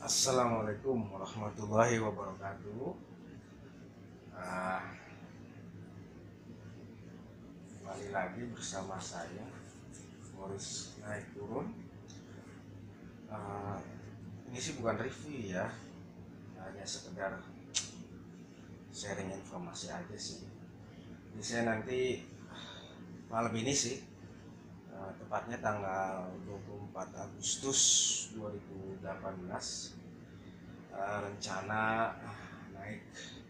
Assalamualaikum warahmatullahi wabarakatuh. Ah, Kembali lagi bersama saya Morris Naik Turun. Ah, ini sih bukan review ya, hanya sekedar sharing informasi aja sih. Jadi saya nanti malam ini sih, tepatnya tanggal 24 Agustus 2018, rencana naik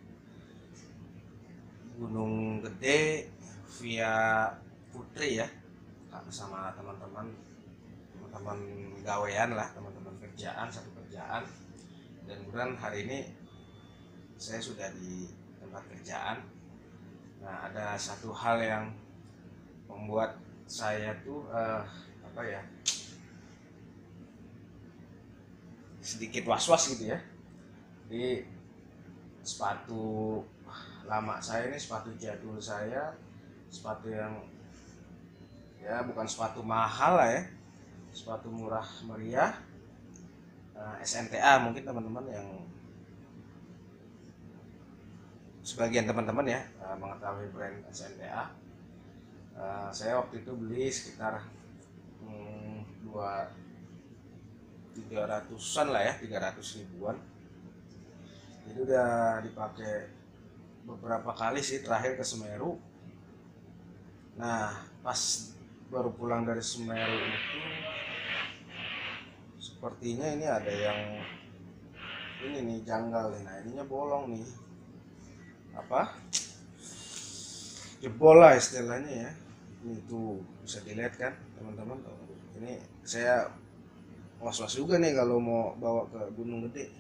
Gunung Gede via Putri ya, sama teman-teman gawean lah, teman-teman kerjaan, satu kerjaan. Dan kemudian hari ini saya sudah di tempat kerjaan. Nah, ada satu hal yang membuat saya tuh sedikit was-was gitu ya. Di sepatu lama saya ini, sepatu jadul saya, sepatu yang ya bukan sepatu mahal lah ya, sepatu murah meriah, SNTA. Mungkin teman-teman yang sebagian teman-teman ya mengetahui brand SNTA. Saya waktu itu beli sekitar 300-an lah ya, 300 ribuan. Jadi udah dipakai beberapa kali sih, terakhir ke Semeru. Nah, pas baru pulang dari Semeru itu sepertinya ini ada yang ini nih janggal nih. Nah, ininya bolong nih, jebol lah istilahnya ya. Ini tuh bisa dilihat kan teman-teman. Ini saya was-was juga nih kalau mau bawa ke Gunung Gede.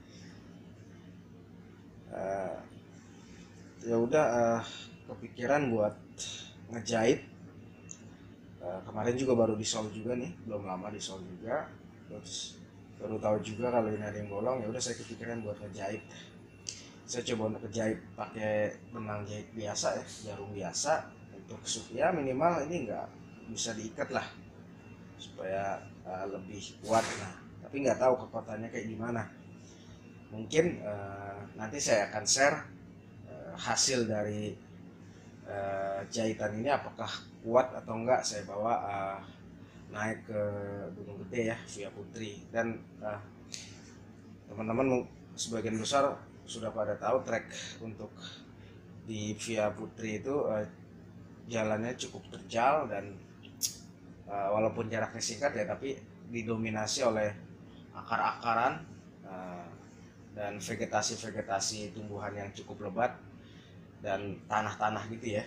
Ya udah, kepikiran buat ngejahit. Kemarin juga baru disol juga nih, belum lama disol juga. Terus baru tahu juga kalau ini ada yang bolong. Ya udah, saya kepikiran buat ngejahit. Saya coba untuk ngejahit pakai benang jahit biasa ya, jarum biasa, untuk supaya minimal ini nggak bisa diikat lah, supaya lebih kuat. Nah, tapi nggak tahu kekuatannya kayak gimana. Mungkin nanti saya akan share hasil dari jahitan ini, apakah kuat atau enggak saya bawa naik ke Gunung Gede ya via Putri. Dan teman-teman sebagian besar sudah pada tahu trek untuk di via Putri itu jalannya cukup terjal, dan walaupun jaraknya singkat ya, tapi didominasi oleh akar-akaran dan vegetasi tumbuhan yang cukup lebat dan tanah-tanah gitu ya.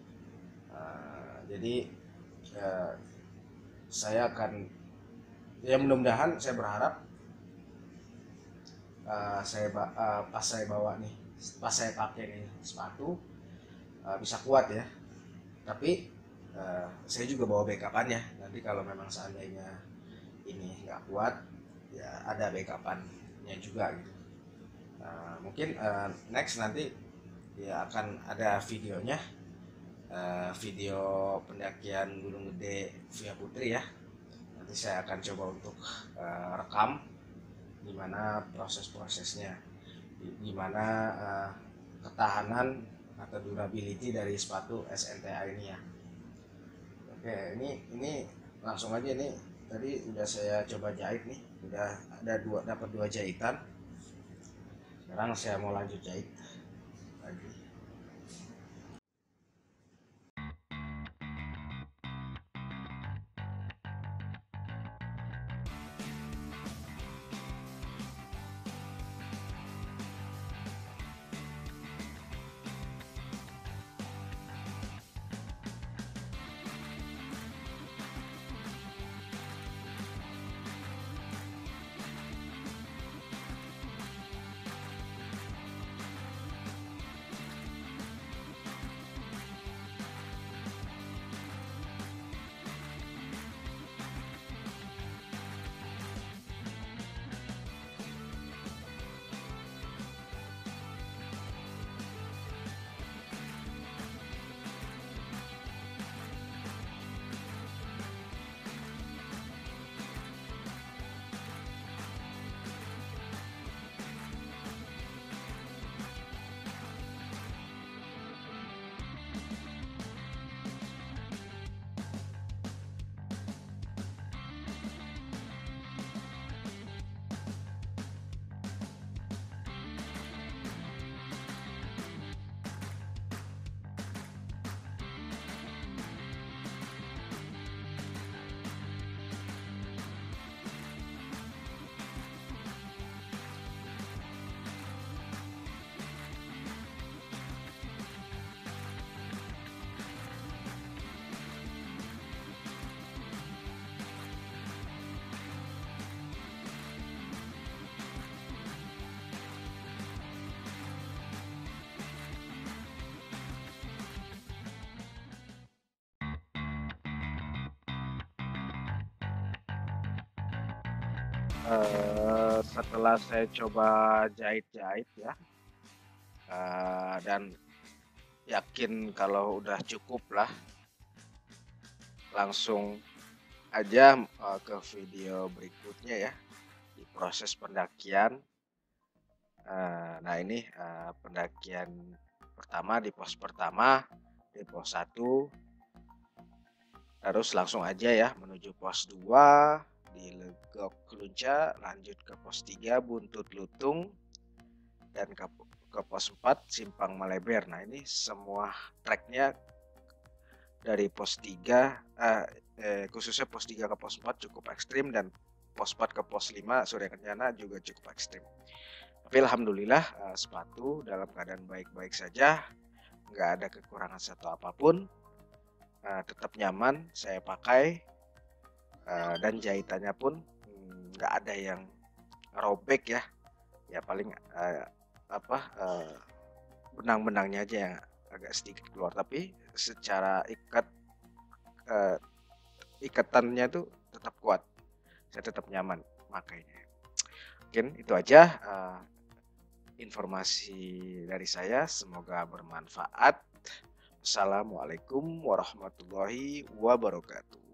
Jadi saya akan, ya mudah-mudahan, saya berharap pas saya pakai nih sepatu bisa kuat ya. Tapi saya juga bawa backupannya, nanti kalau memang seandainya ini nggak kuat ya ada backupannya juga gitu. Mungkin next nanti ya akan ada videonya, video pendakian Gunung Gede via Putri ya. Nanti saya akan coba untuk rekam gimana proses-prosesnya, gimana ketahanan atau durability dari sepatu SNTA ini ya. Oke, ini langsung aja nih. Tadi udah saya coba jahit nih, udah dapat dua jahitan. Sekarang saya mau lanjut jahit lagi. Setelah saya coba jahit-jahit ya, dan yakin kalau udah cukup lah, langsung aja ke video berikutnya ya, di proses pendakian. Nah ini pendakian pertama di pos pertama, di pos 1, terus langsung aja ya menuju pos 2 di Legok Kelunca, lanjut ke pos 3 Buntut Lutung, dan ke pos 4 Simpang Maleber. Nah ini semua treknya dari pos 3 khususnya pos 3 ke pos 4 cukup ekstrim, dan pos 4 ke pos 5 Surya Kencana juga cukup ekstrim. Tapi alhamdulillah sepatu dalam keadaan baik-baik saja, nggak ada kekurangan satu apapun, tetap nyaman saya pakai, dan jahitannya pun nggak ada yang robek ya. Ya paling benang-benangnya aja yang agak sedikit keluar, tapi secara ikatannya tuh tetap kuat. Saya tetap nyaman makainya. Mungkin itu aja informasi dari saya, semoga bermanfaat. Assalamualaikum warahmatullahi wabarakatuh.